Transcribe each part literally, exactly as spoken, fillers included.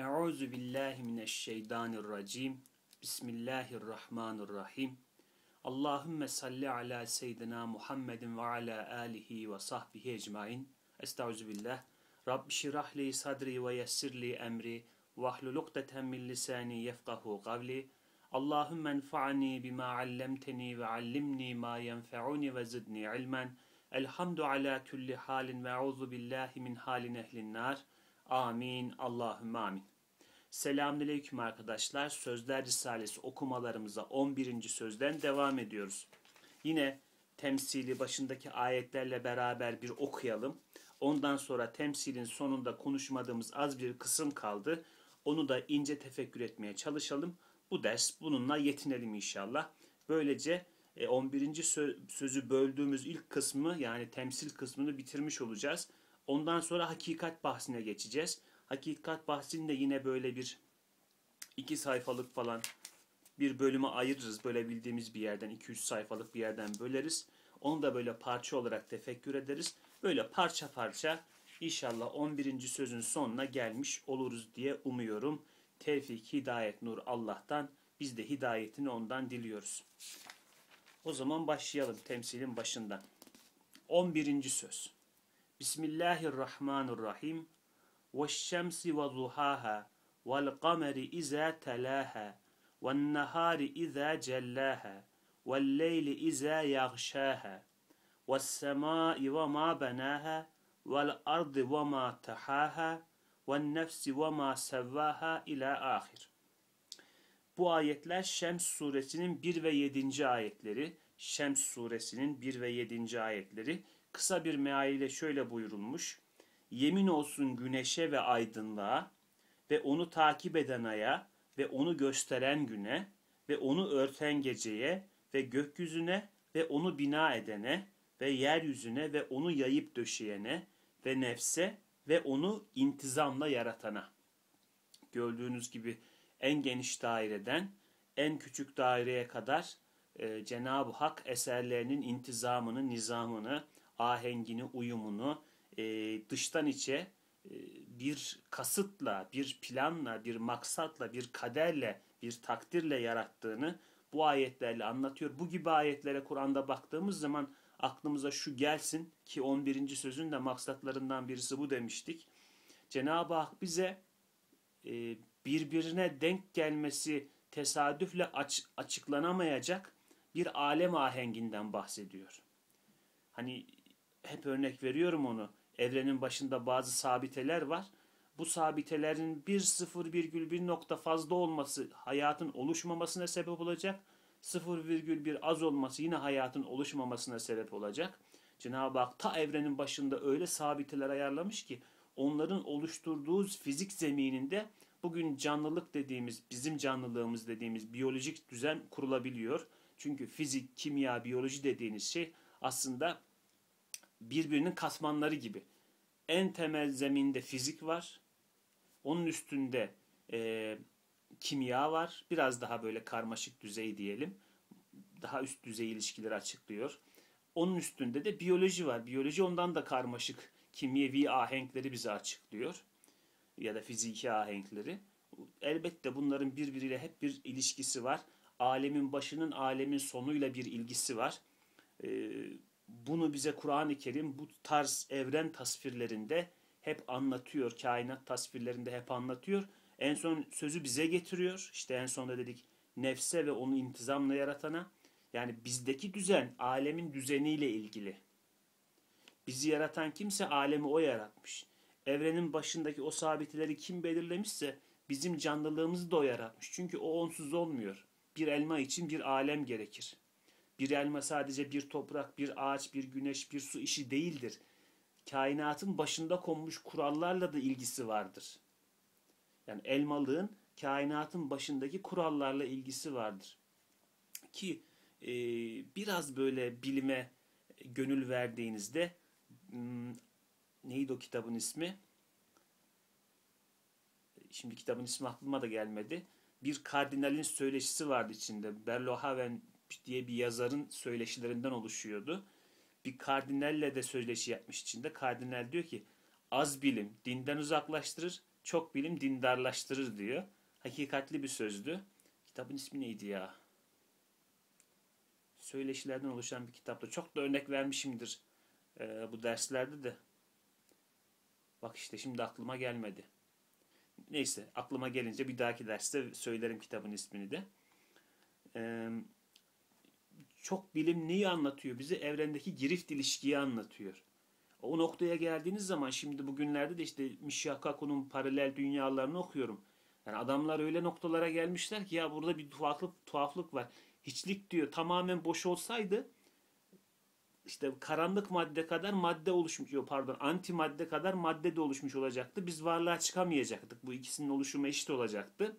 Euzu billahi mineşşeytanirracim. Bismillahirrahmanirrahim. Allahümme salli ala seyyidina Muhammedin ve ala alihi ve sahbihi ecmain. Estaizu billah. Rabbi şirah li sadri ve yessir li emri ve ahlul ukdeten min lisani yefkahu kavli. Allahümme enfa'ni bima allemteni ve allimni ma yenfe'uni ve zidni ilmen. Elhamdu ala kulli halin ve euzu billahi min halin ehlin nar. Amin. Allahümme amin. Selamünaleyküm arkadaşlar. Sözler Risalesi okumalarımıza on birinci sözden devam ediyoruz. Yine temsili başındaki ayetlerle beraber bir okuyalım. Ondan sonra temsilin sonunda konuşmadığımız az bir kısım kaldı. Onu da ince tefekkür etmeye çalışalım. Bu ders bununla yetinelim inşallah. Böylece on birinci sözü böldüğümüz ilk kısmı, yani temsil kısmını bitirmiş olacağız. Ondan sonra hakikat bahsine geçeceğiz. Hakikat bahsini de yine böyle bir iki sayfalık falan bir bölüme ayırırız. Böyle bildiğimiz bir yerden, iki üç sayfalık bir yerden böleriz. Onu da böyle parça olarak tefekkür ederiz. Böyle parça parça inşallah on birinci sözün sonuna gelmiş oluruz diye umuyorum. Tevfik, hidayet, nur Allah'tan. Biz de hidayetini ondan diliyoruz. O zaman başlayalım temsilin başından. on birinci söz. Bismillahirrahmanirrahim. وَالشَّمْسِ وَضُحَاهَا وَالْقَمَرِ إِذَا تَلَاهَا وَالنَّهَارِ إِذَا جَلَّاهَا وَاللَّيْلِ إِذَا يَغْشَاهَا وَالسَّمَاءِ وَمَا بَنَاهَا وَالْأَرْضِ وَمَا تَحَاهَا وَالنَّفْسِ وَمَا سَوَّاهَا إِلَى آخِرِ. Bu ayetler Şems suresinin bir ve yedinci ayetleri. Şems suresinin bir ve yedinci ayetleri. Kısa bir mealiyle şöyle buyurulmuş. Yemin olsun güneşe ve aydınlığa ve onu takip eden aya ve onu gösteren güne ve onu örten geceye ve gökyüzüne ve onu bina edene ve yeryüzüne ve onu yayıp döşeyene ve nefse ve onu intizamla yaratana. Gördüğünüz gibi en geniş daireden en küçük daireye kadar e, Cenab-ı Hak eserlerinin intizamını, nizamını, ahengini, uyumunu, e, dıştan içe e, bir kasıtla, bir planla, bir maksatla, bir kaderle, bir takdirle yarattığını bu ayetlerle anlatıyor. Bu gibi ayetlere Kur'an'da baktığımız zaman aklımıza şu gelsin ki on birinci sözün de maksatlarından birisi bu demiştik. Cenab-ı Hak bize e, birbirine denk gelmesi tesadüfle aç, açıklanamayacak bir alem ahenginden bahsediyor. Hani hep örnek veriyorum onu. Evrenin başında bazı sabiteler var. Bu sabitelerin bir sıfır virgül bir nokta fazla olması hayatın oluşmamasına sebep olacak. sıfır virgül bir az olması yine hayatın oluşmamasına sebep olacak. Cenab-ı Hak ta evrenin başında öyle sabiteler ayarlamış ki onların oluşturduğu fizik zemininde bugün canlılık dediğimiz, bizim canlılığımız dediğimiz biyolojik düzen kurulabiliyor. Çünkü fizik, kimya, biyoloji dediğiniz şey aslında birbirinin katmanları gibi. En temel zeminde fizik var. Onun üstünde e, kimya var. Biraz daha böyle karmaşık düzey diyelim. Daha üst düzey ilişkileri açıklıyor. Onun üstünde de biyoloji var. Biyoloji ondan da karmaşık kimyevi ahenkleri bize açıklıyor. Ya da fiziki ahenkleri. Elbette bunların birbiriyle hep bir ilişkisi var. Alemin başının alemin sonuyla bir ilgisi var. Ee, bunu bize Kur'an-ı Kerim bu tarz evren tasvirlerinde hep anlatıyor. Kainat tasvirlerinde hep anlatıyor. En son sözü bize getiriyor. İşte en sonda dedik nefse ve onu intizamla yaratana. Yani bizdeki düzen alemin düzeniyle ilgili. Bizi yaratan kimse alemi o yaratmış. Evrenin başındaki o sabitleri kim belirlemişse bizim canlılığımızı da o yaratmış. Çünkü o onsuz olmuyor. Bir elma için bir alem gerekir. Bir elma sadece bir toprak, bir ağaç, bir güneş, bir su işi değildir. Kainatın başında konmuş kurallarla da ilgisi vardır. Yani elmalığın kainatın başındaki kurallarla ilgisi vardır. Ki e, biraz böyle bilime gönül verdiğinizde hmm, neydi o kitabın ismi? Şimdi kitabın ismi aklıma da gelmedi. Bir kardinalin söyleşisi vardı içinde. Berlohaven diye bir yazarın söyleşilerinden oluşuyordu. Bir kardinalle de söyleşi yapmış içinde. Kardinal diyor ki az bilim dinden uzaklaştırır, Çok bilim dindarlaştırır diyor. Hakikatli bir sözdü. Kitabın ismi neydi ya? Söyleşilerden oluşan bir kitaptı. Çok da örnek vermişimdir e, bu derslerde de. Bak işte şimdi aklıma gelmedi. Neyse aklıma gelince bir dahaki derste söylerim kitabın ismini de. Ee, çok bilim neyi anlatıyor? Bize evrendeki girift ilişkiyi anlatıyor. O noktaya geldiğiniz zaman şimdi bugünlerde de işte Michio Kaku'nun paralel dünyalarını okuyorum. Yani adamlar öyle noktalara gelmişler ki ya burada bir tuhaflık tuhaflık var. Hiçlik diyor tamamen boş olsaydı işte karanlık madde kadar madde oluşmuş, yok pardon, anti madde kadar madde de oluşmuş olacaktı. Biz varlığa çıkamayacaktık. Bu ikisinin oluşumu eşit olacaktı.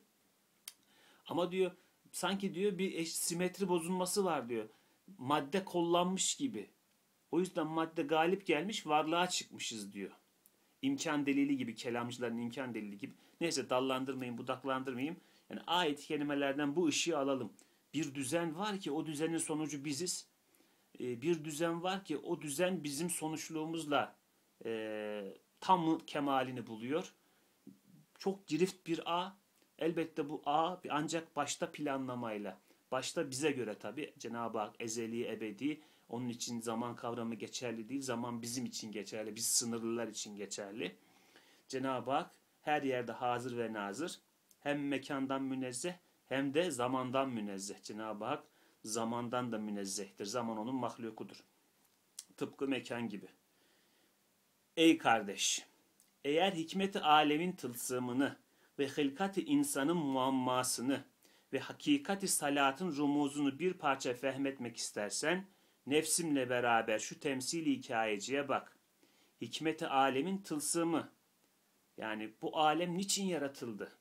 Ama diyor sanki diyor bir eş, simetri bozulması var diyor. Madde kollanmış gibi. O yüzden madde galip gelmiş, varlığa çıkmışız diyor. İmkan delili gibi, kelamcıların imkan delili gibi. Neyse dallandırmayayım, budaklandırmayayım. Yani ayet kelimelerden bu ışığı alalım. Bir düzen var ki o düzenin sonucu biziz. Bir düzen var ki o düzen bizim sonuçluğumuzla e, tam kemalini buluyor. Çok girift bir ağ. Elbette bu ağ ancak başta planlamayla. Başta bize göre tabi. Cenab-ı Hak ezeli, ebedi. Onun için zaman kavramı geçerli değil. Zaman bizim için geçerli. Biz sınırlılar için geçerli. Cenab-ı Hak her yerde hazır ve nazır. Hem mekandan münezzeh hem de zamandan münezzeh. Cenab-ı Hak zamandan da münezzehtir. Zaman onun mahlukudur. Tıpkı mekan gibi. Ey kardeş! Eğer hikmet-i alemin tılsımını ve hılkat-ı insanın muammasını ve hakikati salatın rumuzunu bir parça fehmetmek istersen, nefsimle beraber şu temsili hikayeciye bak. Hikmet-i alemin tılsımı, yani bu alem niçin yaratıldı?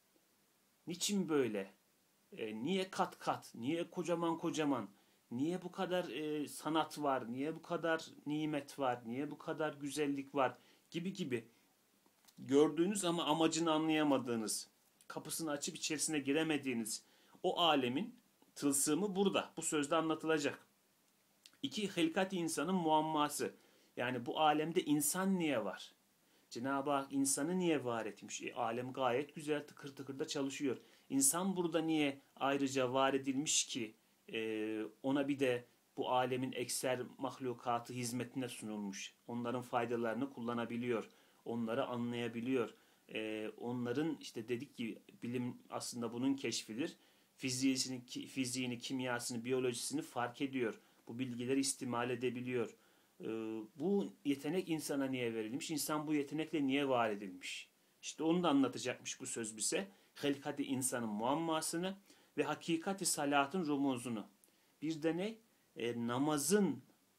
Niçin böyle? E, niye kat kat? Niye kocaman kocaman? Niye bu kadar e, sanat var? Niye bu kadar nimet var? Niye bu kadar güzellik var? Gibi gibi. Gördüğünüz ama amacını anlayamadığınız, kapısını açıp içerisine giremediğiniz o alemin tılsımı burada. Bu sözde anlatılacak. İki, hilkat-i insanın muamması. Yani bu alemde insan niye var? Cenab-ı Hak insanı niye var etmiş? E, alem gayet güzel tıkır tıkır da çalışıyor. İnsan burada niye ayrıca var edilmiş ki e, ona bir de bu alemin ekser mahlukatı hizmetine sunulmuş. Onların faydalarını kullanabiliyor. Onları anlayabiliyor. E, onların işte dedik ki bilim aslında bunun keşfidir. Fiziğini, fiziğini, kimyasını, biyolojisini fark ediyor. Bu bilgileri istimal edebiliyor. Ee, bu yetenek insana niye verilmiş? İnsan bu yetenekle niye var edilmiş? İşte onu da anlatacakmış bu söz bize. Hilkat-i insanın muammasını ve hakikati salatın rumuzunu. Bir de ne? E, namazın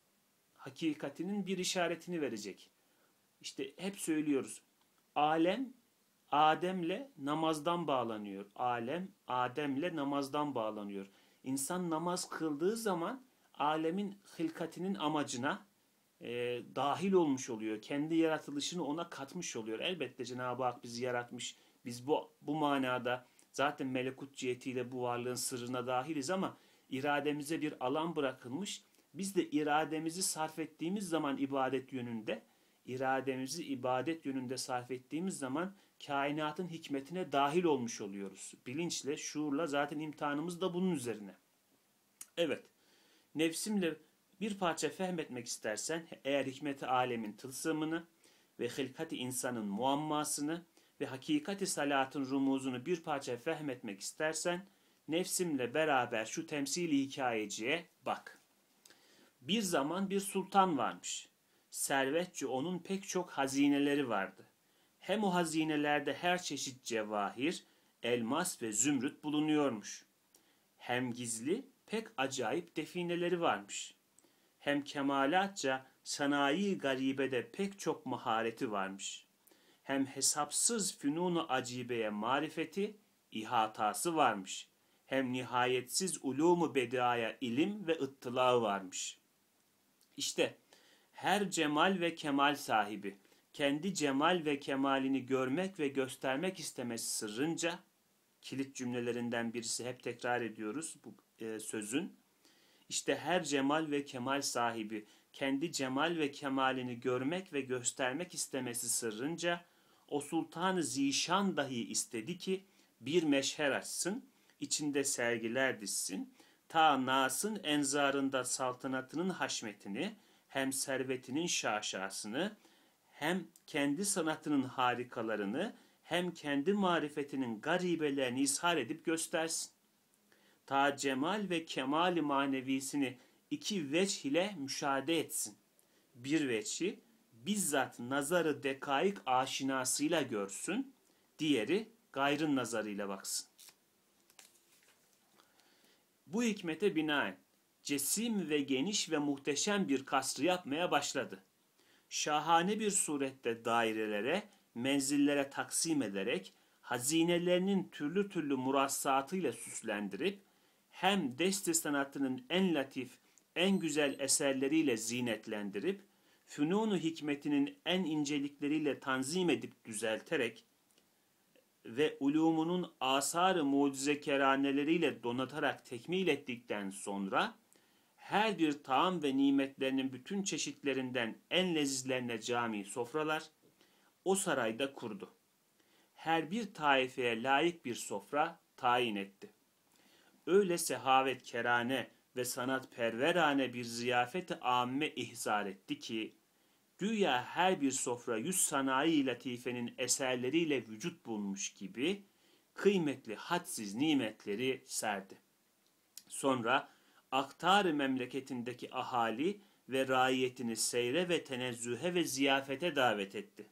hakikatinin bir işaretini verecek. İşte hep söylüyoruz. Alem Adem'le namazdan bağlanıyor. Alem Adem'le namazdan bağlanıyor. İnsan namaz kıldığı zaman alemin hilkatinin amacına e, dahil olmuş oluyor. Kendi yaratılışını ona katmış oluyor. Elbette Cenab-ı Hak bizi yaratmış. Biz bu, bu manada zaten melekut cihetiyle bu varlığın sırrına dahiliz ama irademize bir alan bırakılmış. Biz de irademizi sarf ettiğimiz zaman ibadet yönünde, irademizi ibadet yönünde sarf ettiğimiz zaman kainatın hikmetine dahil olmuş oluyoruz. Bilinçle, şuurla zaten imtihanımız da bunun üzerine. Evet, nefsimle bir parça fehmetmek istersen eğer hikmeti alemin tılsımını ve hilkati insanın muammasını ve hakikati salatın rumuzunu bir parça fehmetmek istersen nefsimle beraber şu temsili hikayeciye bak. Bir zaman bir sultan varmış. Servetçi onun pek çok hazineleri vardı. Hem o hazinelerde her çeşit cevahir, elmas ve zümrüt bulunuyormuş. Hem gizli pek acayip defineleri varmış. Hem kemalatça sanayi garibede pek çok mahareti varmış. Hem hesapsız fünunu acibeye marifeti, ihatası varmış. Hem nihayetsiz ulumu bedaya ilim ve ıttılağı varmış. İşte her cemal ve kemal sahibi, kendi cemal ve kemalini görmek ve göstermek istemesi sırrınca, kilit cümlelerinden birisi hep tekrar ediyoruz bu e, sözün. İşte her cemal ve kemal sahibi, kendi cemal ve kemalini görmek ve göstermek istemesi sırrınca, o Sultan-ı Zişan dahi istedi ki bir meşher açsın, içinde sergiler dizsin, ta Nas'ın enzarında saltanatının haşmetini, hem servetinin şaşasını, hem kendi sanatının harikalarını, hem kendi marifetinin garibelerini ishar edip göstersin. Ta cemal ve kemal manevisini iki veç ile müşahede etsin. Bir veçi bizzat nazarı dekaik aşinasıyla görsün, diğeri gayrın nazarıyla baksın. Bu hikmete binaen cesim ve geniş ve muhteşem bir kasrı yapmaya başladı. Şahane bir surette dairelere, menzillere taksim ederek hazinelerinin türlü türlü murassatıyla süslendirip hem dest-i sanatının en latif, en güzel eserleriyle zinetlendirip fünun-u hikmetinin en incelikleriyle tanzim edip düzelterek ve ulumunun asar-ı mucizekeraneleriyle donatarak tekmil ettikten sonra her bir taam ve nimetlerinin bütün çeşitlerinden en lezizlerine cami sofralar o sarayda kurdu. Her bir taifeye layık bir sofra tayin etti. Öyle sehavet kerane ve sanatperverane bir ziyafet-i âmme ihzar etti ki, güya her bir sofra yüz sanayi latifenin eserleriyle vücut bulmuş gibi kıymetli hadsiz nimetleri serdi. Sonra aktar-ı memleketindeki ahali ve raiyetini seyre ve tenezzühe ve ziyafete davet etti.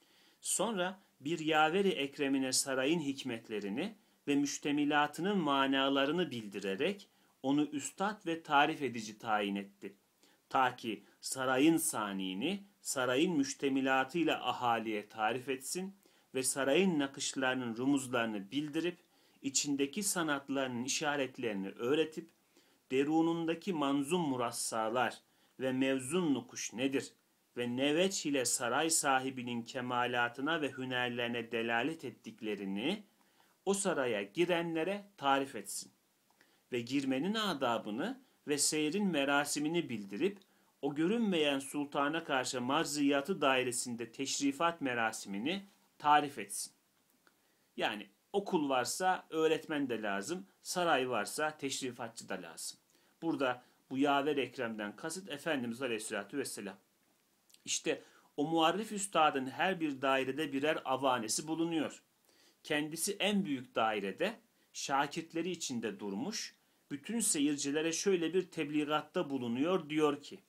Sonra bir yaveri ekremine sarayın hikmetlerini ve müştemilatının manalarını bildirerek onu üstad ve tarif edici tayin etti. Ta ki sarayın sanini, sarayın müştemilatıyla ahaliye tarif etsin ve sarayın nakışlarının rumuzlarını bildirip, içindeki sanatlarının işaretlerini öğretip, derunundaki manzum murassalar ve mevzun nukuş nedir ve neveç ile saray sahibinin kemalatına ve hünerlerine delalet ettiklerini o saraya girenlere tarif etsin ve girmenin adabını ve seyrin merasimini bildirip o görünmeyen sultana karşı marziyatı dairesinde teşrifat merasimini tarif etsin. Yani okul varsa öğretmen de lazım, saray varsa teşrifatçı da lazım. Burada bu yaver ekremden kasıt Efendimiz Aleyhisselatü Vesselam. İşte o muarrif üstadın her bir dairede birer avanesi bulunuyor. Kendisi en büyük dairede şakirtleri içinde durmuş, bütün seyircilere şöyle bir tebliğatta bulunuyor, diyor ki: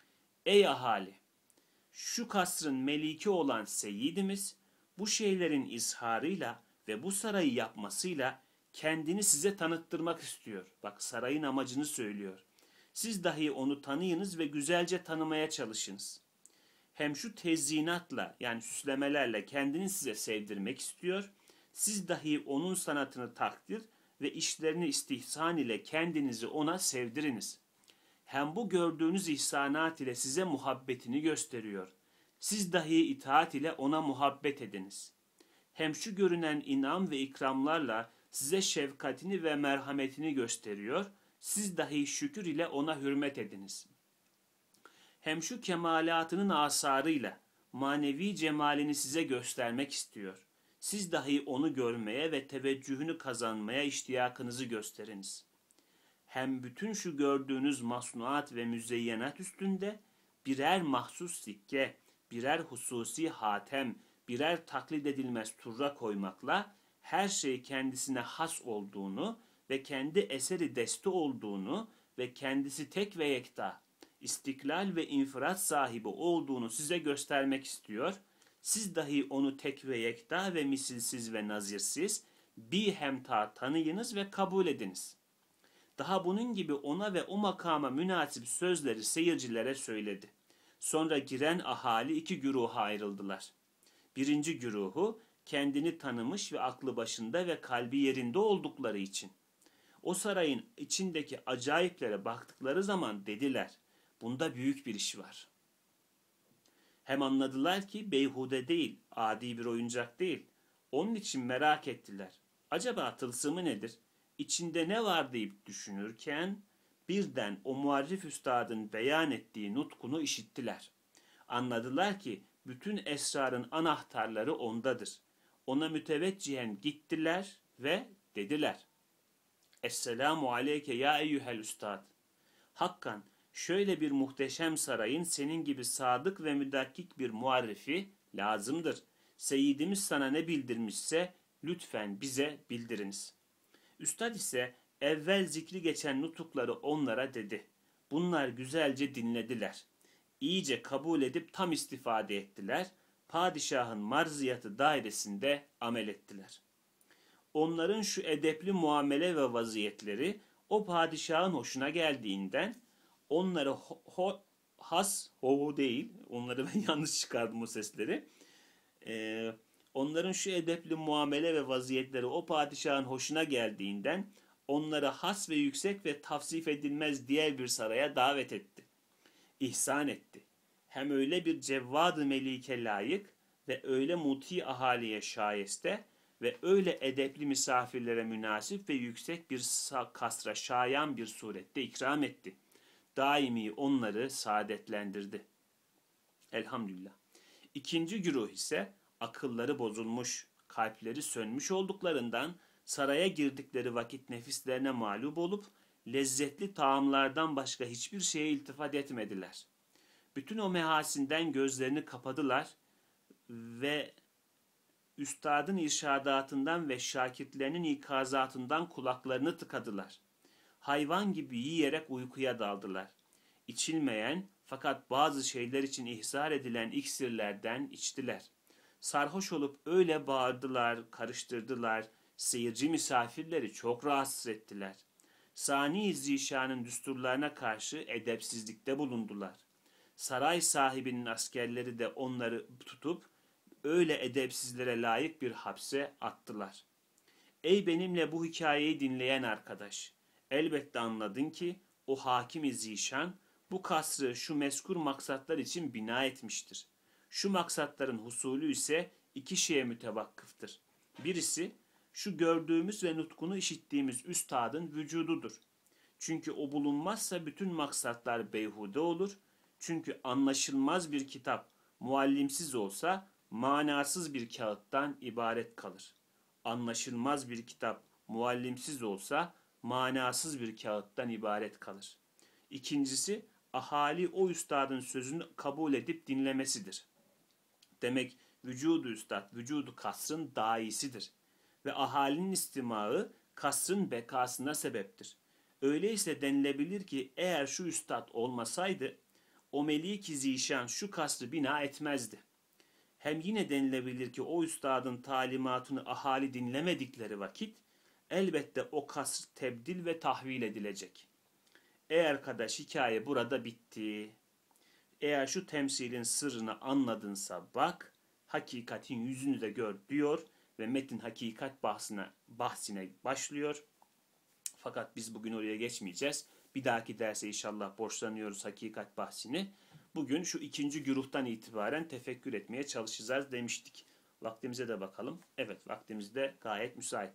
ey ahali! Şu kasrın meliki olan seyyidimiz bu şeylerin izharıyla ve bu sarayı yapmasıyla kendini size tanıttırmak istiyor. Bak, sarayın amacını söylüyor. Siz dahi onu tanıyınız ve güzelce tanımaya çalışınız. Hem şu tezyinatla, yani süslemelerle kendini size sevdirmek istiyor. Siz dahi onun sanatını takdir ve işlerini istihsan ile kendinizi ona sevdiriniz. Hem bu gördüğünüz ihsanat ile size muhabbetini gösteriyor. Siz dahi itaat ile ona muhabbet ediniz. Hem şu görünen inam ve ikramlarla size şefkatini ve merhametini gösteriyor. Siz dahi şükür ile ona hürmet ediniz. Hem şu kemalatının asarıyla manevi cemalini size göstermek istiyor. Siz dahi onu görmeye ve teveccühünü kazanmaya iştiyakınızı gösteriniz. Hem bütün şu gördüğünüz masnuat ve müzeyyenat üstünde birer mahsus sikke, birer hususi hatem, birer taklit edilmez turra koymakla her şey kendisine has olduğunu ve kendi eseri desti olduğunu ve kendisi tek ve yekta, istiklal ve infiraat sahibi olduğunu size göstermek istiyor. Siz dahi onu tek ve yekta ve misilsiz ve nazirsiz bir hemta tanıyınız ve kabul ediniz. Daha bunun gibi ona ve o makama münasip sözleri seyircilere söyledi. Sonra giren ahali iki güruha ayrıldılar. Birinci güruhu kendini tanımış ve aklı başında ve kalbi yerinde oldukları için. O sarayın içindeki acayiplere baktıkları zaman dediler: bunda büyük bir iş var. Hem anladılar ki beyhude değil, adi bir oyuncak değil. Onun için merak ettiler. Acaba tılsımı nedir? İçinde ne var deyip düşünürken birden o muarrif üstadın beyan ettiği nutkunu işittiler. Anladılar ki Bütün esrarın anahtarları ondadır. Ona müteveccihen gittiler ve dediler: Esselamu aleyke ya eyyuhel üstad. Hakkan şöyle bir muhteşem sarayın senin gibi sadık ve müdakkik bir muarrifi lazımdır. Seyyidimiz sana ne bildirmişse lütfen bize bildiriniz. Üstad ise evvel zikri geçen nutukları onlara dedi. Bunlar güzelce dinlediler. İyice kabul edip tam istifade ettiler. Padişahın marziyatı dairesinde amel ettiler. Onların şu edepli muamele ve vaziyetleri o padişahın hoşuna geldiğinden onları ho, ho, has, ho değil, onları ben yanlış çıkardım o sesleri. Ee, onların şu edepli muamele ve vaziyetleri o padişahın hoşuna geldiğinden onları has ve yüksek ve tavsif edilmez diğer bir saraya davet etti. İhsan etti. Hem öyle bir cevvad-ı melike layık ve öyle muti ahaliye şayeste ve öyle edepli misafirlere münasip ve yüksek bir kasra şayan bir surette ikram etti. Daimi onları saadetlendirdi. Elhamdülillah. İkinci güruh ise akılları bozulmuş, kalpleri sönmüş olduklarından saraya girdikleri vakit nefislerine mağlup olup lezzetli taamlardan başka hiçbir şeye iltifat etmediler. Bütün o mehasinden gözlerini kapadılar ve üstadın irşadatından ve şakirtlerinin ikazatından kulaklarını tıkadılar. Hayvan gibi yiyerek uykuya daldılar. İçilmeyen fakat bazı şeyler için ihzar edilen iksirlerden içtiler. Sarhoş olup öyle bağırdılar, karıştırdılar, seyirci misafirleri çok rahatsız ettiler. Sani Zişan'ın düsturlarına karşı edepsizlikte bulundular. Saray sahibinin askerleri de onları tutup öyle edepsizlere layık bir hapse attılar. Ey benimle bu hikayeyi dinleyen arkadaş! Elbette anladın ki o hakim-i zişan bu kasrı şu mezkur maksatlar için bina etmiştir. Şu maksatların husulü ise iki şeye mütevakkıftır. Birisi şu gördüğümüz ve nutkunu işittiğimiz üstadın vücududur. Çünkü o bulunmazsa bütün maksatlar beyhude olur. Çünkü anlaşılmaz bir kitap muallimsiz olsa manasız bir kağıttan ibaret kalır. Anlaşılmaz bir kitap muallimsiz olsa manasız bir kağıttan ibaret kalır. İkincisi, ahali o üstadın sözünü kabul edip dinlemesidir. Demek vücudu üstad, vücudu kasrın daisidir. Ve ahalinin istimağı kasrın bekasına sebeptir. Öyleyse denilebilir ki eğer şu üstad olmasaydı, o melik-i zişan şu kasrı bina etmezdi. Hem yine denilebilir ki o üstadın talimatını ahali dinlemedikleri vakit, elbette o kasr tebdil ve tahvil edilecek. Ey arkadaş, hikaye burada bitti. Eğer şu temsilin sırrını anladınsa bak, hakikatin yüzünü de gör diyor ve metin hakikat bahsine, bahsine başlıyor. Fakat biz bugün oraya geçmeyeceğiz. Bir dahaki derse inşallah borçlanıyoruz hakikat bahsini. Bugün şu ikinci güruhtan itibaren tefekkür etmeye çalışacağız demiştik. Vaktimize de bakalım. Evet, vaktimiz de gayet müsait.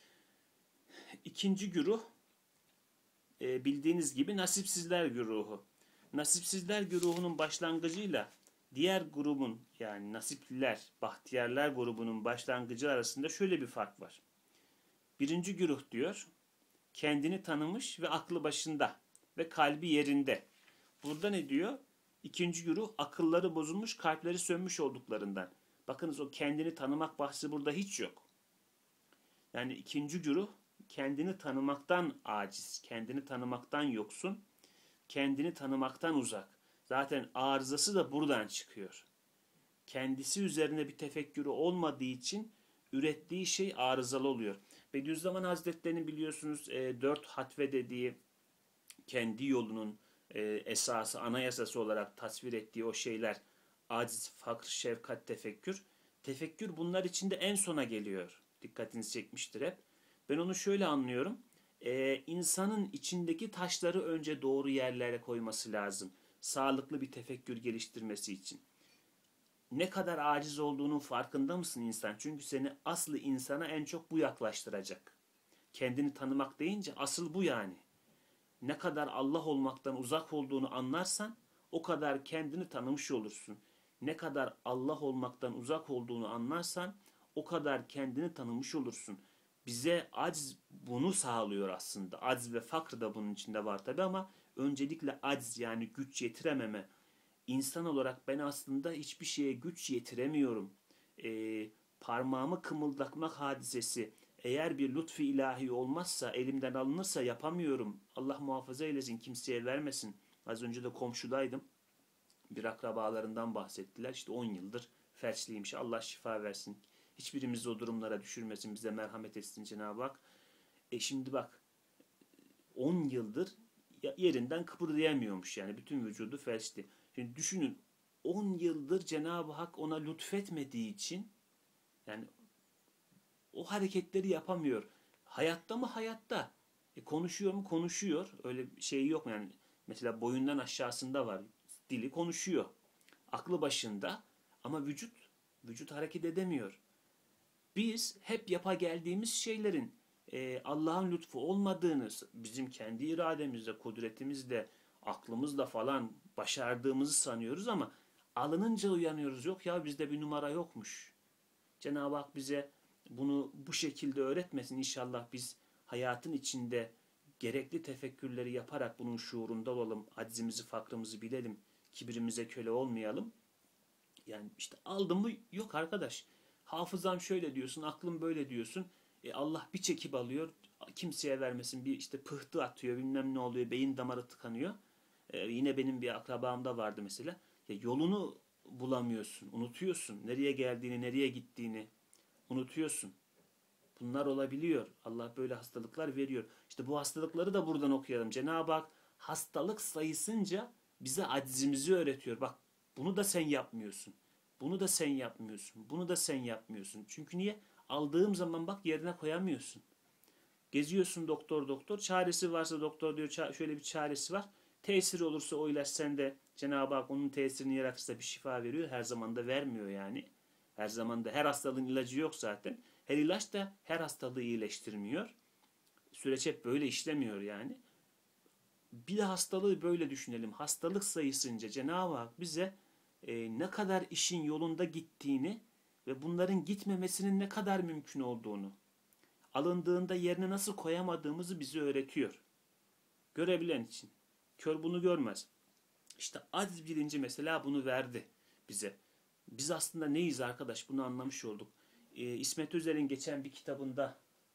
İkinci güruh e, bildiğiniz gibi nasipsizler güruhu. Nasipsizler güruhunun başlangıcıyla diğer grubun yani nasipliler, bahtiyarlar grubunun başlangıcı arasında şöyle bir fark var. Birinci güruh diyor, kendini tanımış ve aklı başında ve kalbi yerinde. Burada ne diyor? İkinci güruh akılları bozulmuş, kalpleri sönmüş olduklarından. Bakınız o kendini tanımak bahsi burada hiç yok. Yani ikinci güruh kendini tanımaktan aciz, kendini tanımaktan yoksun, kendini tanımaktan uzak. Zaten arızası da buradan çıkıyor. Kendisi üzerine bir tefekkürü olmadığı için ürettiği şey arızalı oluyor. Bediüzzaman Hazretleri'nin biliyorsunuz e, dört hatve dediği kendi yolunun e, esası, anayasası olarak tasvir ettiği o şeyler aciz, fakr, şefkat, tefekkür. Tefekkür bunlar içinde en sona geliyor. Dikkatinizi çekmiştir hep. Ben onu şöyle anlıyorum. Ee, insanın içindeki taşları önce doğru yerlere koyması lazım. Sağlıklı bir tefekkür geliştirmesi için. Ne kadar aciz olduğunun farkında mısın insan? Çünkü seni aslı insana en çok bu yaklaştıracak. Kendini tanımak deyince asıl bu yani. Ne kadar Allah olmaktan uzak olduğunu anlarsan o kadar kendini tanımış olursun. ne kadar Allah olmaktan uzak olduğunu anlarsan o kadar kendini tanımış olursun. Bize aciz bunu sağlıyor aslında. Aciz ve fakr da bunun içinde var tabi ama öncelikle aciz yani güç yetirememe. İnsan olarak ben aslında hiçbir şeye güç yetiremiyorum. Ee, Parmağımı kımıldatmak hadisesi eğer bir lütfu ilahi olmazsa, elimden alınırsa yapamıyorum. Allah muhafaza eylesin, kimseye vermesin. Az önce de komşudaydım. Bir akrabalarından bahsettiler. İşte on yıldır felçliymiş. Allah şifa versin. Hiçbirimizi o durumlara düşürmesin. Bize merhamet etsin Cenab-ı Hak. E şimdi bak on yıldır yerinden kıpırdayamıyormuş. Yani bütün vücudu felçli. Şimdi düşünün on yıldır Cenab-ı Hak ona lütfetmediği için yani o hareketleri yapamıyor. Hayatta mı? Hayatta. E konuşuyor mu? Konuşuyor. Öyle bir şey yok yani. Mesela boyundan aşağısında var. Dili konuşuyor. Aklı başında ama vücut vücut hareket edemiyor. Biz hep yapa geldiğimiz şeylerin e, Allah'ın lütfu olmadığını bizim kendi irademizle, kudretimizle, aklımızla falan başardığımızı sanıyoruz ama alınınca uyanıyoruz. Yok ya bizde bir numara yokmuş. Cenab-ı Hak bize bunu bu şekilde öğretmesin. İnşallah biz hayatın içinde gerekli tefekkürleri yaparak bunun şuurunda olalım. Aczimizi, fakrımızı bilelim. Kibirimize köle olmayalım. Yani işte aldım mı yok arkadaş. Hafızam şöyle diyorsun, aklım böyle diyorsun. E Allah bir çekip alıyor. Kimseye vermesin bir işte pıhtı atıyor bilmem ne oluyor. Beyin damarı tıkanıyor. E, yine benim bir akrabamda vardı mesela. Ya yolunu bulamıyorsun, unutuyorsun. Nereye geldiğini, nereye gittiğini unutuyorsun. Bunlar olabiliyor. Allah böyle hastalıklar veriyor. İşte bu hastalıkları da buradan okuyalım. Cenab-ı Hak hastalık sayısınca bize aczimizi öğretiyor. Bak bunu da sen yapmıyorsun. Bunu da sen yapmıyorsun. Bunu da sen yapmıyorsun. Çünkü niye? Aldığım zaman bak yerine koyamıyorsun. Geziyorsun doktor doktor. Çaresi varsa doktor diyor şöyle bir çaresi var. Tesiri olursa o ilaç sende Cenab-ı Hak onun tesirini yaratırsa bir şifa veriyor. Her zaman da vermiyor yani. Her zaman da her hastalığın ilacı yok zaten. Her ilaç da her hastalığı iyileştirmiyor. Süreç hep böyle işlemiyor yani. Bir de hastalığı böyle düşünelim. Hastalık sayısınca Cenab-ı Hak bize e, ne kadar işin yolunda gittiğini ve bunların gitmemesinin ne kadar mümkün olduğunu, alındığında yerine nasıl koyamadığımızı bize öğretiyor. Görebilen için. Kör bunu görmez. İşte aciz bilinci mesela bunu verdi bize. Biz aslında neyiz arkadaş bunu anlamış olduk. Ee, İsmet Özer'in geçen bir kitabında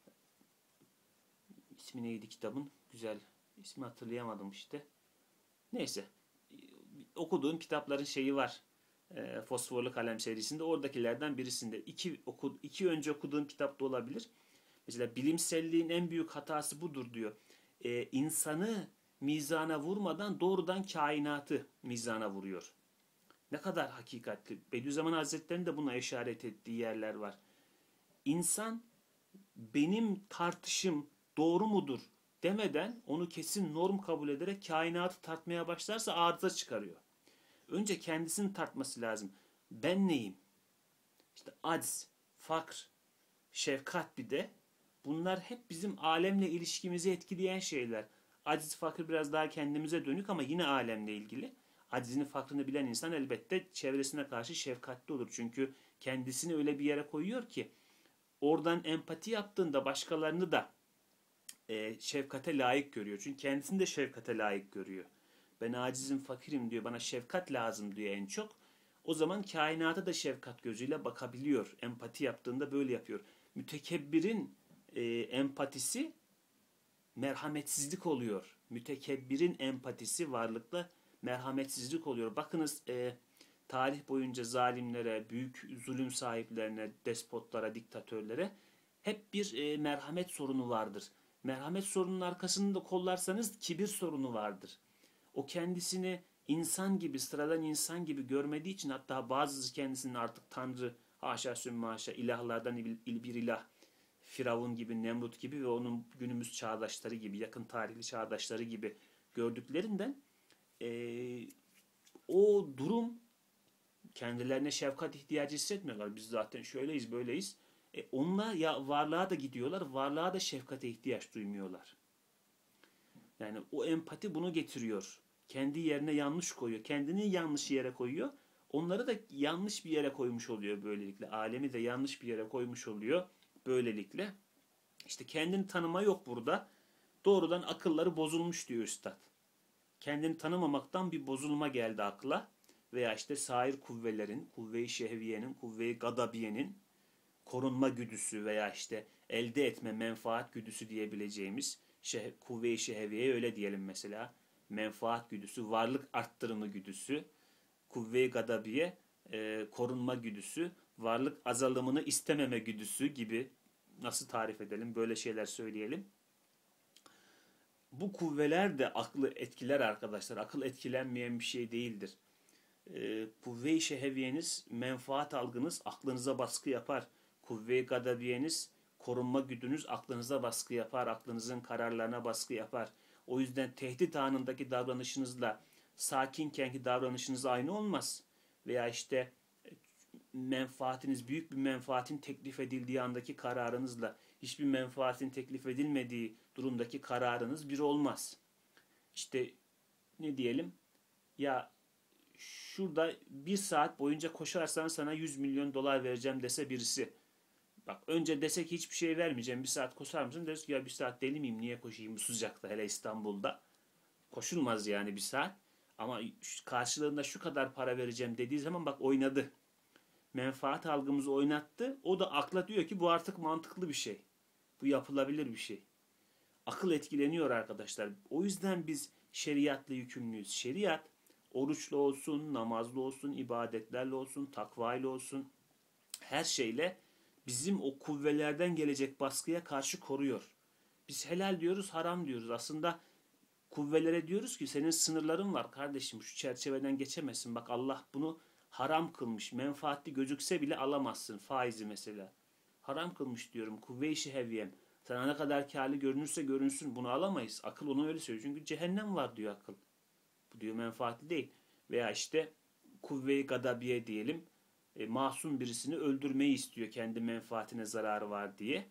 ismi neydi kitabın? Güzel. İsmi hatırlayamadım işte. Neyse. Okuduğum kitapların şeyi var. E, Fosforlu Kalem serisinde. Oradakilerden birisinde. İki, oku, iki önce okuduğum kitapta olabilir. Mesela bilimselliğin en büyük hatası budur diyor. E, insanı mizana vurmadan doğrudan kainatı mizana vuruyor. Ne kadar hakikatli. Bediüzzaman Hazretleri'nin de buna işaret ettiği yerler var. İnsan benim tartışım doğru mudur demeden onu kesin norm kabul ederek kainatı tartmaya başlarsa arıza çıkarıyor. Önce kendisini tartması lazım. Ben neyim? İşte acz, fakr, şefkat bir de bunlar hep bizim alemle ilişkimizi etkileyen şeyler. Aciz, fakir biraz daha kendimize dönük ama yine alemle ilgili. Acizini, fakrını bilen insan elbette çevresine karşı şefkatli olur. Çünkü kendisini öyle bir yere koyuyor ki oradan empati yaptığında başkalarını da e, şefkate layık görüyor. Çünkü kendisini de şefkate layık görüyor. Ben acizim, fakirim diyor. Bana şefkat lazım diyor en çok. O zaman kainata da şefkat gözüyle bakabiliyor. Empati yaptığında böyle yapıyor. Mütekebbirin e, empatisi merhametsizlik oluyor. Mütekebbirin empatisi varlıkla merhametsizlik oluyor. Bakınız e, tarih boyunca zalimlere, büyük zulüm sahiplerine, despotlara, diktatörlere hep bir e, merhamet sorunu vardır. Merhamet sorunun arkasında kollarsanız kibir sorunu vardır. O kendisini insan gibi, sıradan insan gibi görmediği için hatta bazısı kendisini artık Tanrı, haşa sümme haşa, ilahlardan bir ilah, Firavun gibi, Nemrut gibi ve onun günümüz çağdaşları gibi, yakın tarihli çağdaşları gibi gördüklerinden e, o durum kendilerine şefkat ihtiyacı hissetmiyorlar. Biz zaten şöyleyiz, böyleyiz. E, onlar ya varlığa da gidiyorlar, varlığa da şefkate ihtiyaç duymuyorlar. Yani o empati bunu getiriyor. Kendi yerine yanlış koyuyor. Kendini yanlış yere koyuyor. onları da yanlış bir yere koymuş oluyor böylelikle. Alemi de yanlış bir yere koymuş oluyor böylelikle. İşte kendini tanıma yok burada. Doğrudan akılları bozulmuş diyor üstad. Kendini tanımamaktan bir bozulma geldi akla. Veya işte sair kuvvelerin, kuvve-i şehviyenin, kuvve-i gadabiyenin korunma güdüsü veya işte elde etme menfaat güdüsü diyebileceğimiz şeh, kuvve-i şehviye öyle diyelim mesela. Menfaat güdüsü, varlık arttırımı güdüsü, kuvve-i gadabiye e, korunma güdüsü, varlık azalımını istememe güdüsü gibi nasıl tarif edelim böyle şeyler söyleyelim. Bu kuvveler de aklı etkiler arkadaşlar. Akıl etkilenmeyen bir şey değildir. E, kuvve-i şehviyeniz, menfaat algınız aklınıza baskı yapar. Kuvve-i gadabiyeniz, korunma güdünüz aklınıza baskı yapar. Aklınızın kararlarına baskı yapar. O yüzden tehdit anındaki davranışınızla sakinkenki davranışınız aynı olmaz. Veya işte menfaatiniz, büyük bir menfaatin teklif edildiği andaki kararınızla hiçbir menfaatin teklif edilmediği durumdaki kararınız bir olmaz. İşte ne diyelim? Ya şurada bir saat boyunca koşarsan sana yüz milyon dolar vereceğim dese birisi. Bak önce dese ki hiçbir şey vermeyeceğim, bir saat koşar mısın? Deriz ki ya bir saat deli miyim, niye koşayım bu sıcakta, hele İstanbul'da. Koşulmaz yani bir saat. Ama karşılığında şu kadar para vereceğim dediği zaman bak oynadı. Menfaat algımızı oynattı. O da akla diyor ki bu artık mantıklı bir şey. Bu yapılabilir bir şey. Akıl etkileniyor arkadaşlar. O yüzden biz şeriatla yükümlüyüz. Şeriat oruçlu olsun, namazlı olsun, ibadetlerle olsun, takvayla olsun, her şeyle bizim o kuvvelerden gelecek baskıya karşı koruyor. Biz helal diyoruz, haram diyoruz. Aslında kuvvelere diyoruz ki senin sınırların var kardeşim, şu çerçeveden geçemezsin. Bak Allah bunu haram kılmış. Menfaatli gözükse bile alamazsın. Faizi mesela. Haram kılmış diyorum. Kuvve-i şehviyem. Sana ne kadar kârlı görünürse görünsün. Bunu alamayız. Akıl onu öyle söylüyor. Çünkü cehennem var diyor akıl. Bu diyor menfaatli değil. Veya işte kuvve-i gadabiye diyelim. E, masum birisini öldürmeyi istiyor kendi menfaatine zararı var diye.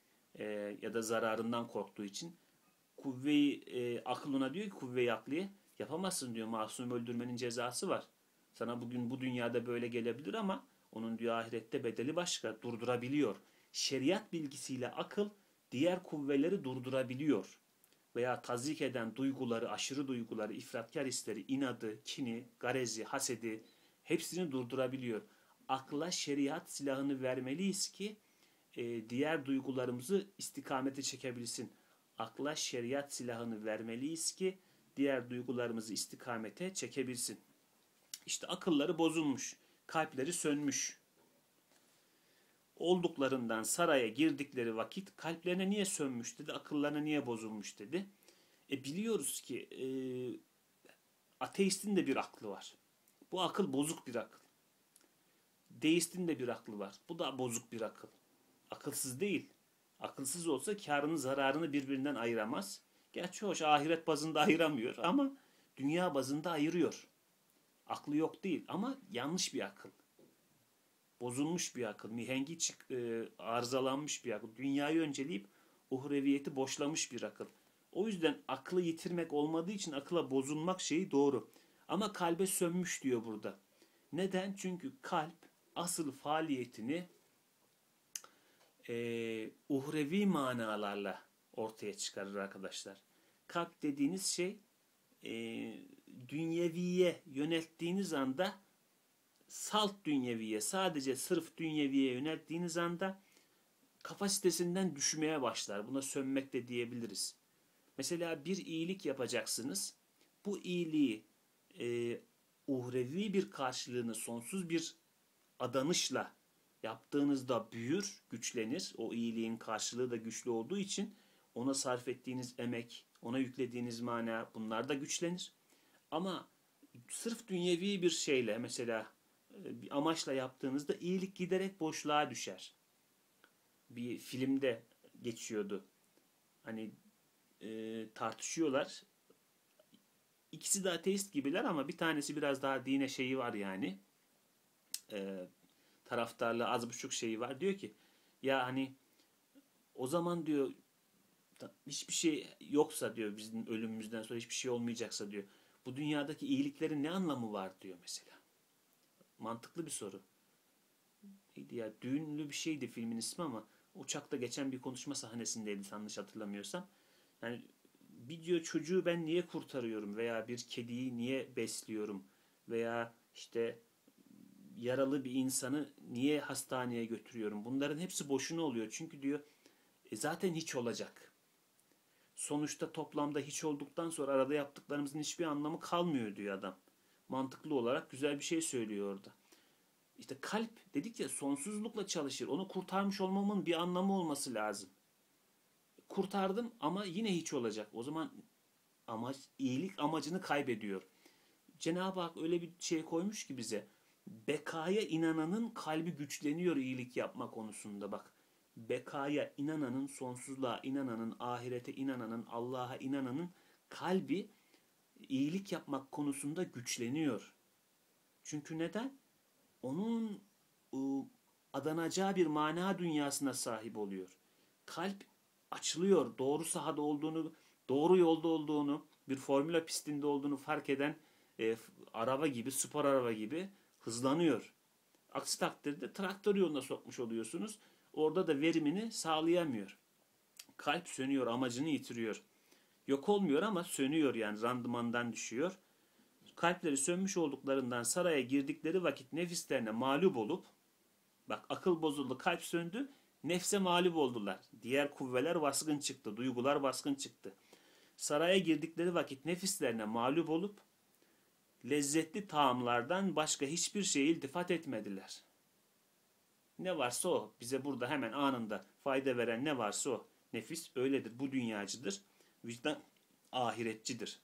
E, ya da zararından korktuğu için. Kuvve-i e, aklına diyor ki kuvve-i akliye yapamazsın diyor. Masum öldürmenin cezası var. Sana bugün bu dünyada böyle gelebilir ama onun diyor ahirette bedeli başka. Durdurabiliyor. Şeriat bilgisiyle akıl diğer kuvveleri durdurabiliyor. Veya tazyik eden duyguları, aşırı duyguları, ifratkar hisleri, inadı, kini, garezi, hasedi hepsini durdurabiliyor. Akla şeriat silahını vermeliyiz ki e, diğer duygularımızı istikamete çekebilsin. Akla şeriat silahını vermeliyiz ki diğer duygularımızı istikamete çekebilsin. İşte akılları bozulmuş, kalpleri sönmüş. Olduklarından saraya girdikleri vakit kalplerine niye sönmüş dedi, akıllarına niye bozulmuş dedi. E biliyoruz ki e, ateistin de bir aklı var. Bu akıl bozuk bir akıl. Deistin de bir aklı var. Bu da bozuk bir akıl. Akılsız değil. Akılsız olsa karını zararını birbirinden ayıramaz. Gerçi hoş ahiret bazında ayıramıyor ama dünya bazında ayırıyor. Aklı yok değil ama yanlış bir akıl. Bozulmuş bir akıl. Mihengi çık, e, arızalanmış bir akıl. Dünyayı önceleyip uhreviyeti boşlamış bir akıl. O yüzden aklı yitirmek olmadığı için akıla bozulmak şeyi doğru. Ama kalbe sönmüş diyor burada. Neden? Çünkü kalp asıl faaliyetini e, uhrevi manalarla ortaya çıkarır arkadaşlar. Kalp dediğiniz şey e, dünyeviye yönelttiğiniz anda salt dünyeviye, sadece sırf dünyeviye yönelttiğiniz anda kapasitesinden düşmeye başlar. Buna sönmek de diyebiliriz. Mesela bir iyilik yapacaksınız. Bu iyiliği e, uhrevi bir karşılığını sonsuz bir adanışla yaptığınızda büyür, güçlenir. O iyiliğin karşılığı da güçlü olduğu için ona sarf ettiğiniz emek, ona yüklediğiniz mana bunlar da güçlenir. Ama sırf dünyevi bir şeyle mesela bir amaçla yaptığınızda iyilik giderek boşluğa düşer. Bir filmde geçiyordu. Hani e, tartışıyorlar. İkisi de ateist gibiler ama bir tanesi biraz daha dine şeyi var yani. E, taraftarlığı az buçuk şeyi var. Diyor ki ya hani o zaman diyor hiçbir şey yoksa diyor, bizim ölümümüzden sonra hiçbir şey olmayacaksa diyor, bu dünyadaki iyiliklerin ne anlamı var diyor mesela. Mantıklı bir soru. Neydi ya? Düğünlü bir şeydi filmin ismi ama uçakta geçen bir konuşma sahnesindeydi yanlış hatırlamıyorsam. Yani bir diyor çocuğu ben niye kurtarıyorum veya bir kediyi niye besliyorum veya işte yaralı bir insanı niye hastaneye götürüyorum? Bunların hepsi boşuna oluyor. Çünkü diyor e, zaten hiç olacak. Sonuçta toplamda hiç olduktan sonra arada yaptıklarımızın hiçbir anlamı kalmıyor diyor adam. Mantıklı olarak güzel bir şey söylüyor orada. İşte kalp dedik ya sonsuzlukla çalışır. Onu kurtarmış olmamın bir anlamı olması lazım. Kurtardım ama yine hiç olacak. O zaman amaç, iyilik amacını kaybediyor. Cenab-ı Hak öyle bir şey koymuş ki bize. Bekaya inananın kalbi güçleniyor iyilik yapma konusunda bak. Bekaya inananın, sonsuzluğa inananın, ahirete inananın, Allah'a inananın kalbi iyilik yapmak konusunda güçleniyor. Çünkü neden? Onun ıı, adanacağı bir mana dünyasına sahip oluyor. Kalp açılıyor. Doğru sahada olduğunu, doğru yolda olduğunu, bir formüla pistinde olduğunu fark eden e, araba gibi, spor araba gibi hızlanıyor. Aksi takdirde traktör yoluna sokmuş oluyorsunuz. Orada da verimini sağlayamıyor. Kalp sönüyor, amacını yitiriyor. Yok olmuyor ama sönüyor yani randımandan düşüyor. Kalpleri sönmüş olduklarından saraya girdikleri vakit nefislerine mağlup olup, bak akıl bozuldu, kalp söndü, nefse mağlup oldular. Diğer kuvveler baskın çıktı, duygular baskın çıktı. Saraya girdikleri vakit nefislerine mağlup olup, lezzetli taamlardan başka hiçbir şeye iltifat etmediler. Ne varsa o, bize burada hemen anında fayda veren ne varsa o. Nefis öyledir, bu dünyacıdır. Vicdan ahiretçidir.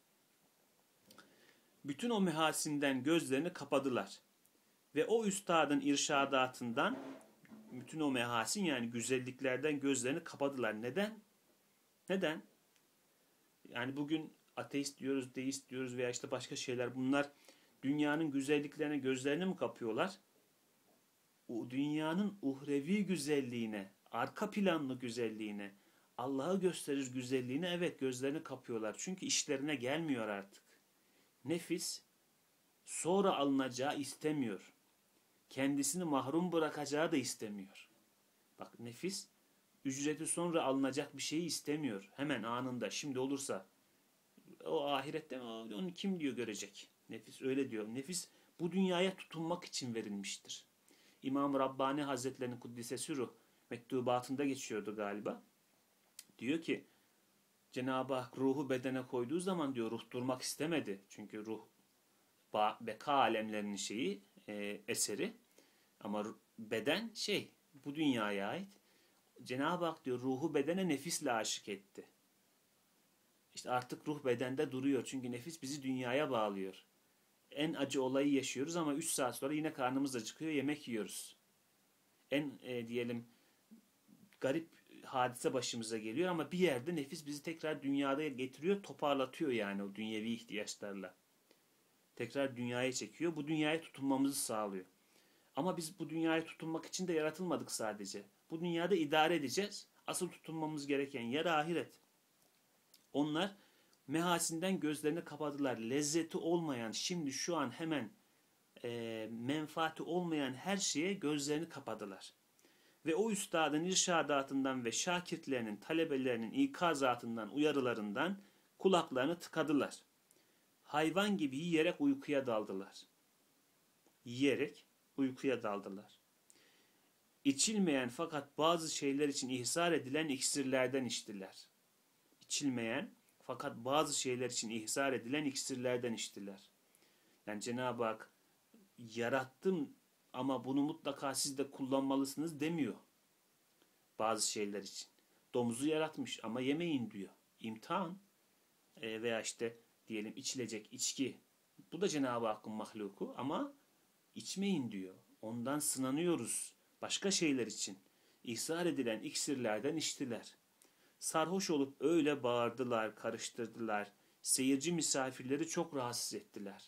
Bütün o mehasinden gözlerini kapadılar. Ve o üstadın irşadatından bütün o mehasin yani güzelliklerden gözlerini kapadılar. Neden? Neden? Yani bugün ateist diyoruz, deist diyoruz veya işte başka şeyler. Bunlar dünyanın güzelliklerine gözlerini mi kapıyorlar? O dünyanın uhrevi güzelliğine, arka planlı güzelliğine, Allah'ı gösterir güzelliğine evet gözlerini kapıyorlar. Çünkü işlerine gelmiyor artık. Nefis sonra alınacağı istemiyor. Kendisini mahrum bırakacağı da istemiyor. Bak nefis ücreti sonra alınacak bir şeyi istemiyor. Hemen anında şimdi olursa o ahirette mi? Onu kim diyor görecek? Nefis öyle diyor. Nefis bu dünyaya tutunmak için verilmiştir. İmam Rabbani Hazretleri'nin Kuddise Ruh mektubatında geçiyordu galiba. Diyor ki Cenab-ı Hak ruhu bedene koyduğu zaman diyor ruh durmak istemedi. Çünkü ruh beka alemlerinin şeyi e, eseri. Ama beden şey bu dünyaya ait. Cenab-ı Hak diyor ruhu bedene nefisle aşık etti. İşte artık ruh bedende duruyor. Çünkü nefis bizi dünyaya bağlıyor. En acı olayı yaşıyoruz ama üç saat sonra yine karnımız acıkıyor, yemek yiyoruz. En e, diyelim garip hadise başımıza geliyor ama bir yerde nefis bizi tekrar dünyada getiriyor, toparlatıyor yani o dünyevi ihtiyaçlarla. Tekrar dünyaya çekiyor, bu dünyaya tutunmamızı sağlıyor. Ama biz bu dünyaya tutunmak için de yaratılmadık sadece. Bu dünyada idare edeceğiz. Asıl tutunmamız gereken yer ahiret. Onlar mehasinden gözlerini kapadılar. Lezzeti olmayan, şimdi şu an hemen e, menfaati olmayan her şeye gözlerini kapadılar. Ve o üstadın irşadatından ve şakirtlerinin, talebelerinin ikazatından, uyarılarından kulaklarını tıkadılar. Hayvan gibi yiyerek uykuya daldılar. Yiyerek uykuya daldılar. İçilmeyen fakat bazı şeyler için ihsar edilen iksirlerden içtiler. İçilmeyen fakat bazı şeyler için ihsar edilen iksirlerden içtiler. Yani Cenab-ı Hak yarattım ama bunu mutlaka siz de kullanmalısınız demiyor. Bazı şeyler için. Domuzu yaratmış ama yemeyin diyor. İmtihan e, veya işte diyelim içilecek içki. Bu da Cenab-ı Hakk'ın mahluku ama içmeyin diyor. Ondan sınanıyoruz. Başka şeyler için. İhsar edilen iksirlerden içtiler. Sarhoş olup öyle bağırdılar, karıştırdılar. Seyirci misafirleri çok rahatsız ettiler.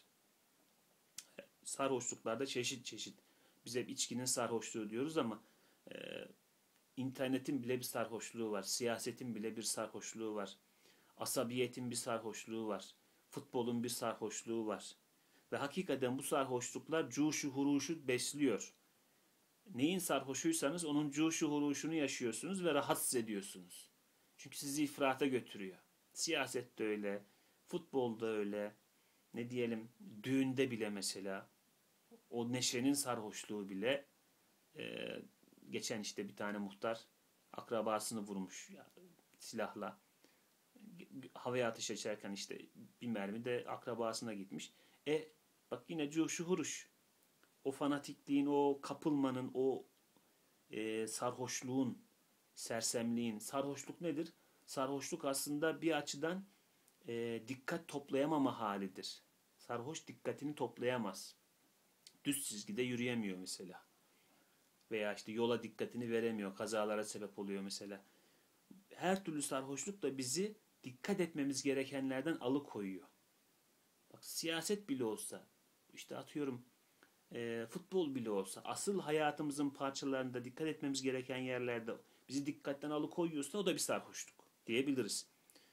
Sarhoşluklarda çeşit çeşit. Biz hep içkinin sarhoşluğu diyoruz ama e, internetin bile bir sarhoşluğu var. Siyasetin bile bir sarhoşluğu var. Asabiyetin bir sarhoşluğu var. Futbolun bir sarhoşluğu var. Ve hakikaten bu sarhoşluklar cuşu huruşu besliyor. Neyin sarhoşuysanız onun cuşu huruşunu yaşıyorsunuz ve rahatsız ediyorsunuz. Çünkü sizi ifrata götürüyor. Siyasette öyle, futbolda öyle, ne diyelim düğünde bile mesela o neşenin sarhoşluğu bile e, geçen işte bir tane muhtar akrabasını vurmuş silahla. Havaya ateş açarken işte bir mermi de akrabasına gitmiş. E bak yine cuşu huruş. O fanatikliğin, o kapılmanın, o e, sarhoşluğun, sersemliğin. Sarhoşluk nedir? Sarhoşluk aslında bir açıdan e, dikkat toplayamama halidir. Sarhoş dikkatini toplayamaz. Düz çizgide yürüyemiyor mesela. Veya işte yola dikkatini veremiyor. Kazalara sebep oluyor mesela. Her türlü sarhoşluk da bizi dikkat etmemiz gerekenlerden alıkoyuyor. Bak siyaset bile olsa, işte atıyorum e, futbol bile olsa, asıl hayatımızın parçalarında dikkat etmemiz gereken yerlerde bizi dikkatten alıkoyuyorsa o da bir sarhoşluk diyebiliriz.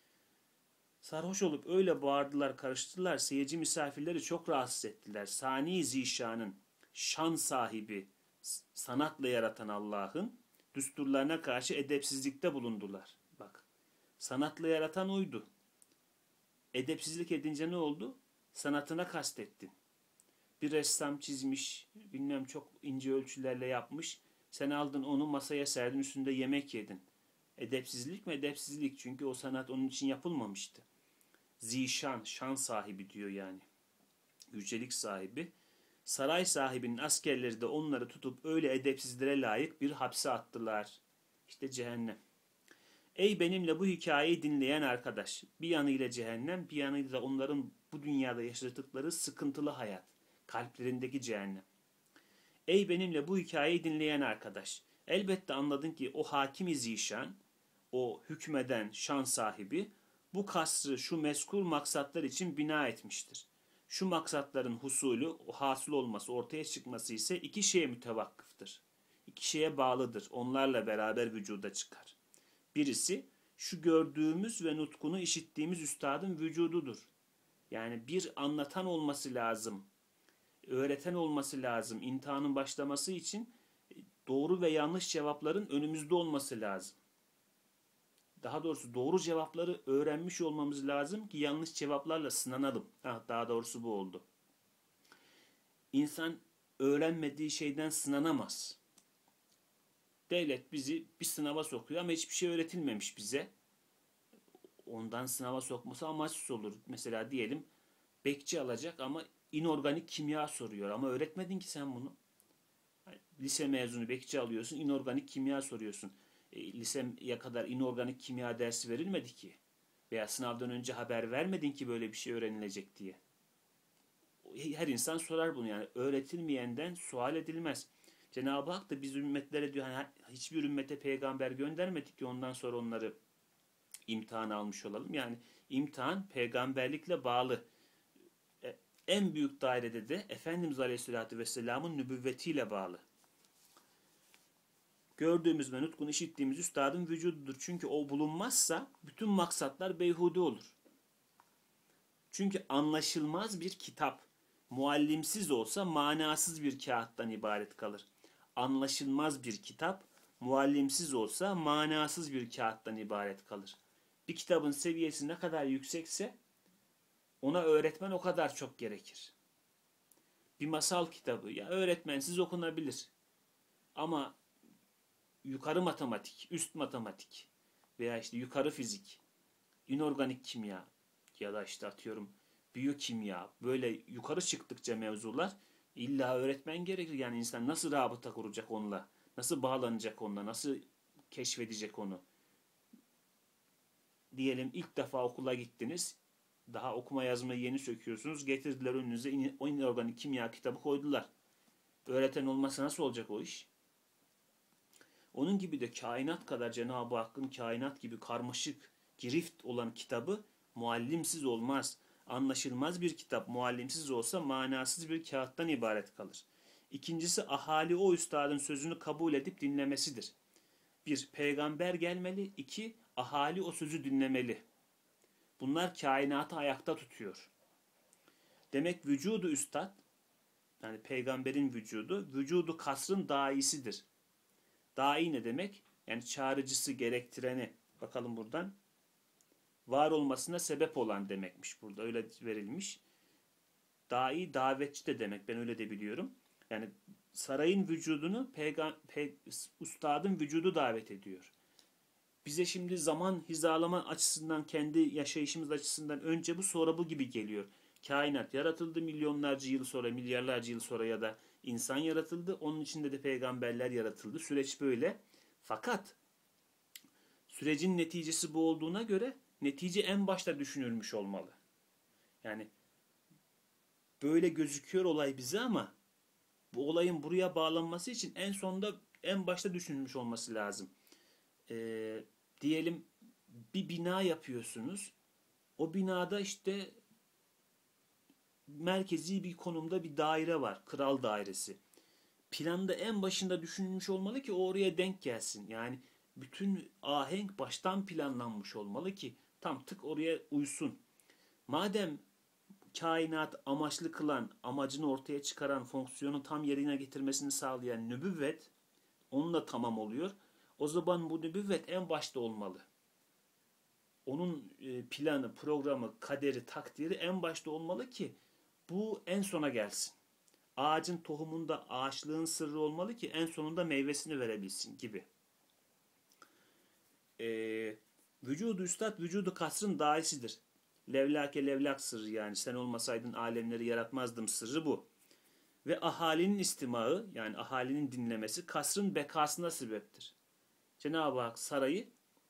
Sarhoş olup öyle bağırdılar, karıştırdılar, seyirci misafirleri çok rahatsız ettiler. Sani Zişan'ın, şan sahibi, sanatla yaratan Allah'ın düsturlarına karşı edepsizlikte bulundular. Bak, sanatla yaratan oydu. Edepsizlik edince ne oldu? Sanatına kastettin. Bir ressam çizmiş, bilmem çok ince ölçülerle yapmış. Sen aldın onu masaya serdin, üstünde yemek yedin. Edepsizlik mi? Edepsizlik. Çünkü o sanat onun için yapılmamıştı. Zişan, şan sahibi diyor yani. Yücelik sahibi. Saray sahibinin askerleri de onları tutup öyle edepsizlere layık bir hapse attılar. İşte cehennem. Ey benimle bu hikayeyi dinleyen arkadaş. Bir yanıyla cehennem, bir yanıyla da onların bu dünyada yaşadıkları sıkıntılı hayat. Kalplerindeki cehennem. Ey benimle bu hikayeyi dinleyen arkadaş. Elbette anladın ki o hakim-i zişan, o hükmeden şan sahibi, bu kasrı şu mezkur maksatlar için bina etmiştir. Şu maksatların husulü, o hasıl olması, ortaya çıkması ise iki şeye mütevakkıftır. İki şeye bağlıdır. Onlarla beraber vücuda çıkar. Birisi şu gördüğümüz ve nutkunu işittiğimiz üstadın vücududur. Yani bir anlatan olması lazım. Öğreten olması lazım. İmtihanın başlaması için doğru ve yanlış cevapların önümüzde olması lazım. Daha doğrusu doğru cevapları öğrenmiş olmamız lazım ki yanlış cevaplarla sınanalım. Ha, daha doğrusu bu oldu. İnsan öğrenmediği şeyden sınanamaz. Devlet bizi bir sınava sokuyor ama hiçbir şey öğretilmemiş bize. Ondan sınava sokması amaçsız olur. Mesela diyelim bekçi alacak ama inorganik kimya soruyor. Ama öğretmedin ki sen bunu. Lise mezunu bekçi alıyorsun, inorganik kimya soruyorsun. E, liseye kadar inorganik kimya dersi verilmedi ki. Veya sınavdan önce haber vermedin ki böyle bir şey öğrenilecek diye. Her insan sorar bunu yani. Öğretilmeyenden sual edilmez. Cenab-ı Hak da biz ümmetlere diyor hani hiçbir ümmete peygamber göndermedik ki ondan sonra onları imtihan almış olalım. Yani imtihan peygamberlikle bağlı. En büyük dairede de Efendimiz Aleyhisselatü Vesselam'ın nübüvvetiyle bağlı. Gördüğümüz ve nutkunu işittiğimiz üstadın vücududur. Çünkü o bulunmazsa bütün maksatlar beyhude olur. Çünkü anlaşılmaz bir kitap, muallimsiz olsa manasız bir kağıttan ibaret kalır. Anlaşılmaz bir kitap, muallimsiz olsa manasız bir kağıttan ibaret kalır. Bir kitabın seviyesi ne kadar yüksekse ona öğretmen o kadar çok gerekir. Bir masal kitabı ya öğretmensiz okunabilir. Ama yukarı matematik, üst matematik veya işte yukarı fizik, inorganik kimya ya da işte atıyorum biyokimya böyle yukarı çıktıkça mevzular illa öğretmen gerekir. Yani insan nasıl rabıta kuracak onunla, nasıl bağlanacak onunla, nasıl keşfedecek onu. Diyelim ilk defa okula gittiniz, daha okuma yazmayı yeni söküyorsunuz, getirdiler önünüze inorganik kimya kitabı koydular. Öğreten olmasa nasıl olacak o iş? Onun gibi de kainat kadar Cenab-ı Hakk'ın kainat gibi karmaşık, girift olan kitabı muallimsiz olmaz. Anlaşılmaz bir kitap muallimsiz olsa manasız bir kağıttan ibaret kalır. İkincisi ahali o üstadın sözünü kabul edip dinlemesidir. Bir, peygamber gelmeli. İki, ahali o sözü dinlemeli. Bunlar kainatı ayakta tutuyor. Demek vücudu üstad, yani peygamberin vücudu, vücudu kasrın daisidir. Dai ne demek? Yani çağrıcısı, gerektireni. Bakalım buradan. Var olmasına sebep olan demekmiş burada. Öyle verilmiş. Dai, davetçi de demek. Ben öyle de biliyorum. Yani sarayın vücudunu peygam pe ustadın vücudu davet ediyor. Bize şimdi zaman hizalama açısından, kendi yaşayışımız açısından önce bu sonra bu gibi geliyor. Kainat yaratıldı milyonlarca yıl sonra, milyarlarca yıl sonra ya da insan yaratıldı. Onun içinde de peygamberler yaratıldı. Süreç böyle. Fakat sürecin neticesi bu olduğuna göre netice en başta düşünülmüş olmalı. Yani böyle gözüküyor olay bize ama bu olayın buraya bağlanması için en sonda, en başta düşünülmüş olması lazım. Ee, diyelim bir bina yapıyorsunuz. O binada işte merkezi bir konumda bir daire var. Kral dairesi. Planda en başında düşünülmüş olmalı ki o oraya denk gelsin. Yani bütün ahenk baştan planlanmış olmalı ki tam tık oraya uysun. Madem kainat amaçlı kılan, amacını ortaya çıkaran, fonksiyonu tam yerine getirmesini sağlayan nübüvvet onunla tamam oluyor. O zaman bu nübüvvet en başta olmalı. Onun planı, programı, kaderi, takdiri en başta olmalı ki bu en sona gelsin. Ağacın tohumunda ağaçlığın sırrı olmalı ki en sonunda meyvesini verebilsin gibi. Ee, vücudu üstad, vücudu kasrın daisidir. Levlake levlak sırrı, yani sen olmasaydın alemleri yaratmazdım sırrı bu. Ve ahalinin istimağı, yani ahalinin dinlemesi kasrın bekasına sebeptir. Cenab-ı Hak sarayı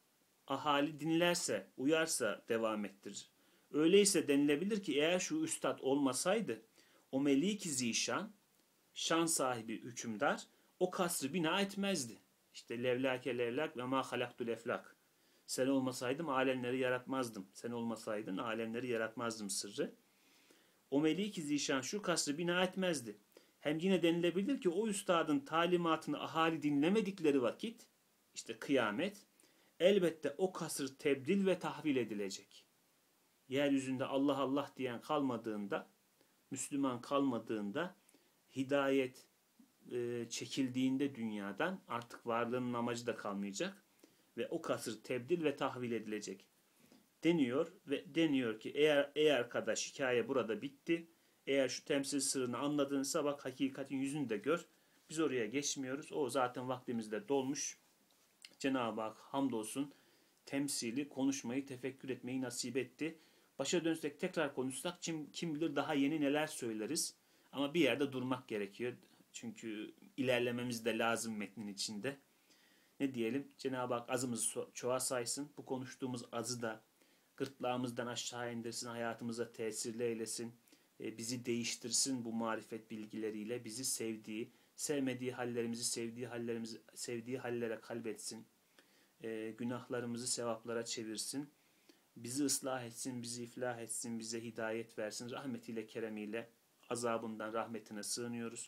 ahali dinlerse, uyarsa devam ettirir. Öyleyse denilebilir ki eğer şu üstad olmasaydı o melik-i zişan, şan sahibi hükümdar o kasrı bina etmezdi. İşte levlake levlak ve ma halaktul eflak. Sen olmasaydım alemleri yaratmazdım. Sen olmasaydın alemleri yaratmazdım sırrı. O melik-i zişan şu kasrı bina etmezdi. Hem yine denilebilir ki o üstadın talimatını ahali dinlemedikleri vakit, işte kıyamet, elbette o kasır tebdil ve tahvil edilecek. Yeryüzünde Allah Allah diyen kalmadığında, Müslüman kalmadığında, hidayet e, çekildiğinde dünyadan artık varlığının amacı da kalmayacak ve o kasır tebdil ve tahvil edilecek deniyor ve deniyor ki eğer eğer arkadaş hikaye burada bitti. Eğer şu temsil sırrını anladığınsa bak hakikatin yüzünü de gör. Biz oraya geçmiyoruz. O zaten vaktimizde dolmuş. Cenab-ı Hak hamdolsun temsili, konuşmayı, tefekkür etmeyi nasip etti. Başa dönsek tekrar konuşsak kim, kim bilir daha yeni neler söyleriz. Ama bir yerde durmak gerekiyor. Çünkü ilerlememiz de lazım metnin içinde. Ne diyelim? Cenab-ı Hak azımızı çoğa saysın. Bu konuştuğumuz azı da gırtlağımızdan aşağı indirsin, hayatımıza tesirli eylesin. Bizi değiştirsin bu marifet bilgileriyle. Bizi sevdiği, sevmediği hallerimizi, sevdiği hallerimizi, sevdiği hallere kalbetsin. Günahlarımızı sevaplara çevirsin. Bizi ıslah etsin, bizi iflah etsin, bize hidayet versin. Rahmetiyle, keremiyle azabından rahmetine sığınıyoruz.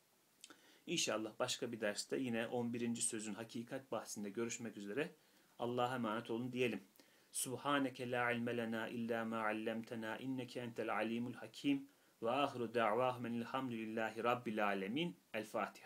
İnşallah başka bir derste yine on birinci sözün hakikat bahsinde görüşmek üzere. Allah'a emanet olun diyelim. Subhaneke la ilme lena illa ma allamtena inneke entel alimul hakim ve ahiru da'vahum elhamdülillahi rabbil alemin. El Fatiha.